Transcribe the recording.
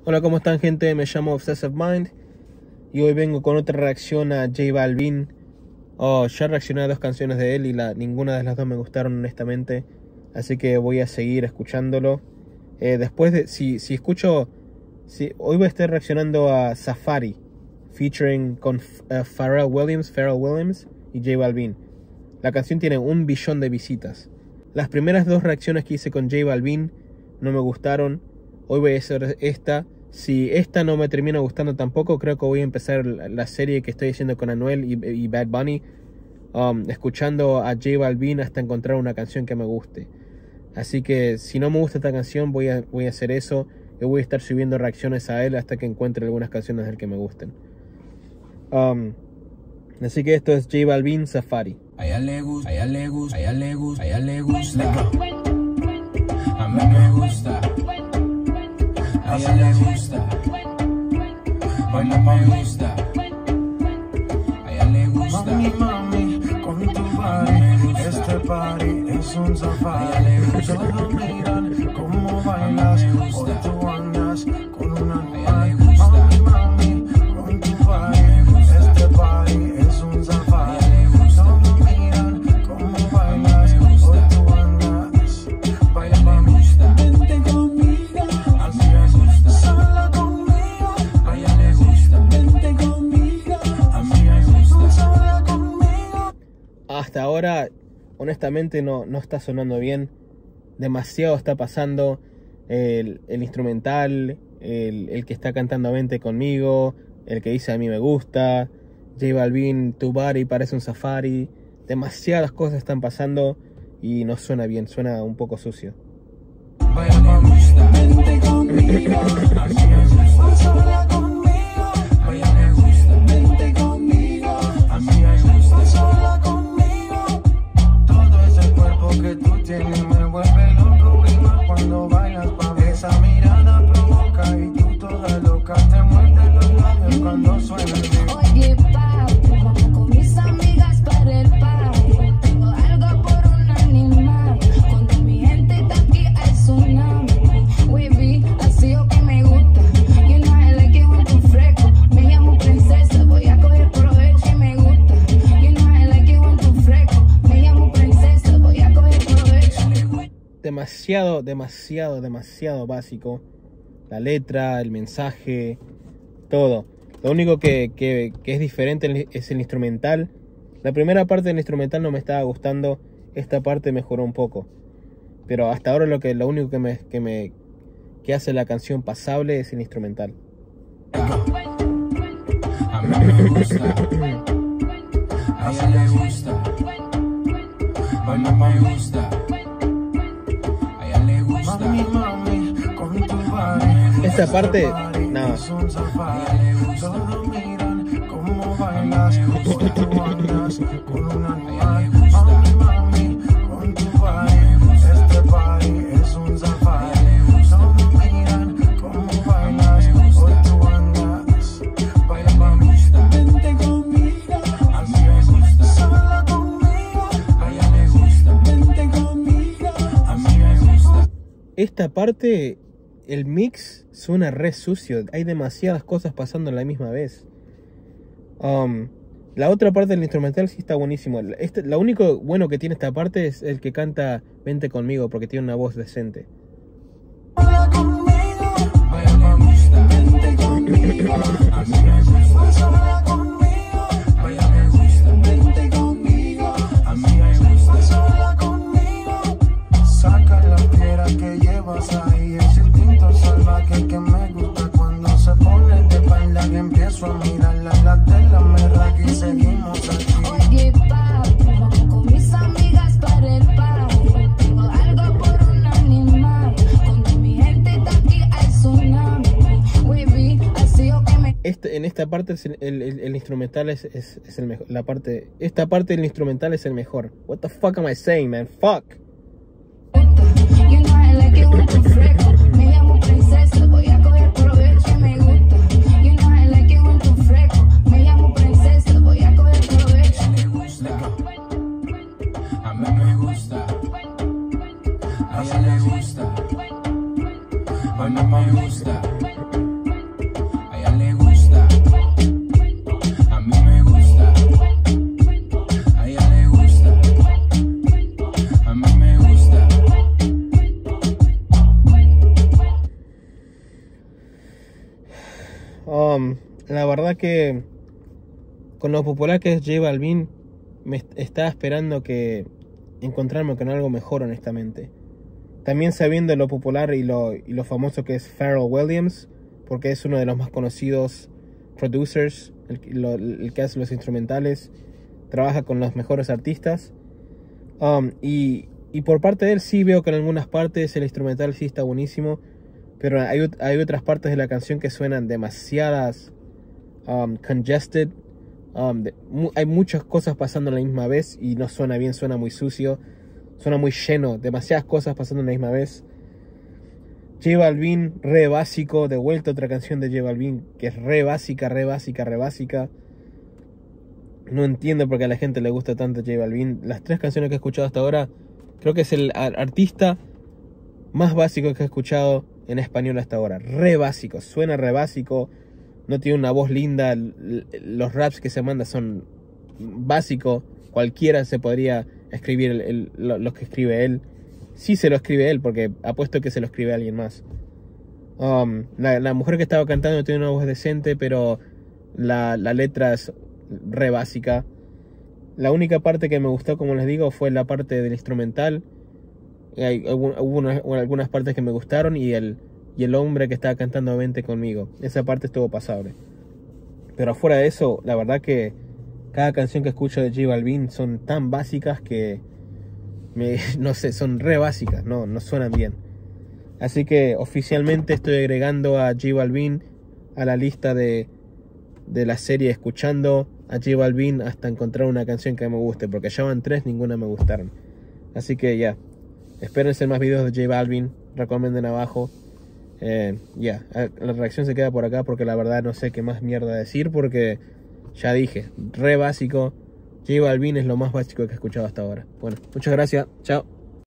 Hola, ¿cómo están, gente? Me llamo Obsessive Mind y hoy vengo con otra reacción a J Balvin. Ya reaccioné a 2 canciones de él y ninguna de las 2 me gustaron, honestamente. Así que voy a seguir escuchándolo. Después de... hoy voy a estar reaccionando a Safari, featuring con Pharrell Williams y J Balvin. La canción tiene 1 billón de visitas. Las primeras 2 reacciones que hice con J Balvin no me gustaron. Hoy voy a hacer esta. Si esta no me termina gustando tampoco, creo que voy a empezar la serie que estoy haciendo con Anuel y Bad Bunny, escuchando a J Balvin hasta encontrar una canción que me guste. Así que si no me gusta esta canción, voy a hacer eso. Yo voy a estar subiendo reacciones a él hasta que encuentre algunas canciones de él que me gusten. Así que esto es J Balvin, Safari. A ella le gusta, a ella le gusta, a ella le gusta, a ella le gusta. A mí me gusta. A ella le gusta. A mí me gusta. A ella le gusta. Mami, con tu body, este party es un safari. Todos miran cómo bailas, hoy tú andas con una animal. Mami, con tu body, este party es un safari. Todos miran cómo bailas, hoy tú andas. Baila, mami, vente conmigo, A mí me gusta. sola conmigo. A ella le gusta. Vente conmigo, A mí me gusta. sola conmigo. Hasta ahora, honestamente, no está sonando bien. Demasiado está pasando. El instrumental, el que está cantando Vente conmigo, el que dice a mí me gusta, J Balvin, tu body parece un safari. Demasiadas cosas están pasando y no suena bien, suena un poco sucio. A ella le gusta. Vente conmigo, A mí me gusta. sola conmigo. A ella le gusta. Vente conmigo, A mí me gusta. sola conmigo. Todo ese cuerpo que tú tienes me vuelve loco, prima, cuando bailas, pa' esa mirada provoca y tú toda loca te muerdes los labios cuando suena el beat. Oye, papi, vamos con mis amigas para el party. Tengo algo por un animal. Cuando mi gente está aquí hay tsunami. Wavy, así o que me gusta. You know I like it when tú fresco. Me llamo princesa, voy a coger provecho y me gusta. You know I like it when tú fresco. Me llamo princesa, voy a coger provecho. Demasiado básico. La letra, el mensaje, todo. Lo único que es diferente es el instrumental. La primera parte del instrumental no me estaba gustando. Esta parte mejoró un poco. Pero hasta ahora lo único que hace la canción pasable es el instrumental. A mí me gusta. A ella le gusta. A mí me gusta. A ella le gusta. Mami, con tu body. Esta parte, nada. Es un safari. Todos miran cómo bailas, hoy tú andas con un animal. Mami, con tu body, este party es un safari. Todos miran cómo bailas, hoy tú andas. Baila, mami, vente conmigo, A mí me gusta. sola conmigo. A ella le gusta. Vente conmigo, A mí me gusta. Esta parte, el mix suena re sucio. Hay demasiadas cosas pasando a la misma vez. La otra parte del instrumental sí está buenísimo. Lo único bueno que tiene esta parte es el que canta Vente conmigo, porque tiene una voz decente. sola conmigo. A ella le gusta. Vente conmigo, A mí me gusta. sola conmigo. A ella le gusta. Vente conmigo, A mí me gusta. sola conmigo. Saca la piedra que llevas ahí, ese instinto salvaje que me gusta cuando se pone de espalda y empiezo a mirarla, la tela me raga y seguimos aquí. Oye, papi, vamos con mis amigas para el party. Tengo algo por un animal. Cuando mi gente está aquí hay tsunami. Wavy, así o que me En esta parte el instrumental es el mejor. Esta parte del instrumental es el mejor. What the fuck am I saying, man? Fuck. gusta. You know I like it when tú fresco. Me llamo princesa, voy a coger provecho y me gusta. You know I like it when tú fresco. Me llamo princesa, voy a coger provecho. A ella le gusta. A mí me gusta. A ella le gusta. A mí me gusta. La verdad que con lo popular que es J Balvin, me estaba esperando que encontrarme con algo mejor, honestamente. También sabiendo lo popular y lo famoso que es Pharrell Williams, porque es uno de los más conocidos producers, el que hace los instrumentales, trabaja con los mejores artistas. Y por parte de él sí veo que en algunas partes el instrumental sí está buenísimo, pero hay otras partes de la canción que suenan demasiadas congested. Hay muchas cosas pasando a la misma vez y no suena bien, suena muy sucio, suena muy lleno, demasiadas cosas pasando a la misma vez. J Balvin, re básico, de vuelta otra canción de J Balvin que es re básica. No entiendo por qué a la gente le gusta tanto J Balvin. Las 3 canciones que he escuchado hasta ahora, creo que es el artista más básico que he escuchado en español hasta ahora. Re básico, suena re básico, no tiene una voz linda, los raps que se manda son básicos, cualquiera se podría escribir lo que escribe él. Sí se lo escribe él, porque apuesto que se lo escribe alguien más. La mujer que estaba cantando tiene una voz decente, pero la letra es re básica. La única parte que me gustó, como les digo, fue la parte del instrumental. Hubo algunas partes que me gustaron y el hombre que estaba cantando Vente Conmigo. Esa parte estuvo pasable. Pero afuera de eso, la verdad que cada canción que escucho de J Balvin son tan básicas que no sé, son re básicas, no suenan bien. Así que oficialmente estoy agregando a J Balvin a la lista de la serie, escuchando a J Balvin hasta encontrar una canción que me guste, porque ya van 3, ninguna me gustaron. Así que ya, espérense más videos de J Balvin, recomienden abajo. La reacción se queda por acá porque la verdad no sé qué más mierda decir, porque ya dije, re básico. J Balvin es lo más básico que he escuchado hasta ahora. Bueno, muchas gracias, chao.